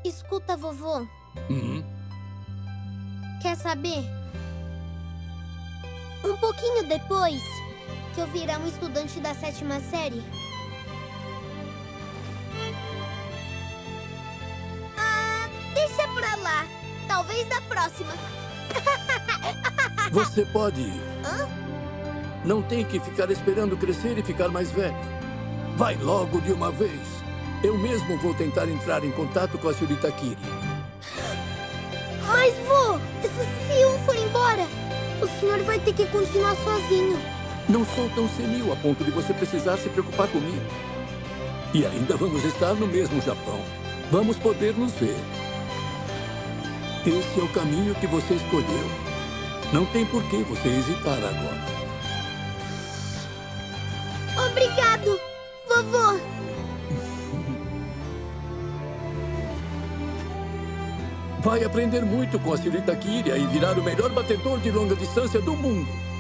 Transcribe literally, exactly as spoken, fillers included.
Escuta, vovô. Uhum. Quer saber? Um pouquinho depois que eu virar um estudante da sétima série... Ah, deixa pra lá. Talvez na próxima. Você pode ir. Hã? Não tem que ficar esperando crescer e ficar mais velho. Vai logo de uma vez. Eu mesmo vou tentar entrar em contato com a senhorita Kiri. Mas, vô, se, se um for embora, o senhor vai ter que continuar sozinho. Não sou tão senil a ponto de você precisar se preocupar comigo. E ainda vamos estar no mesmo Japão. Vamos poder nos ver. Esse é o caminho que você escolheu. Não tem por que você hesitar agora. Obrigado, vovô. Vai aprender muito com a senhorita Kiria e virar o melhor batedor de longa distância do mundo.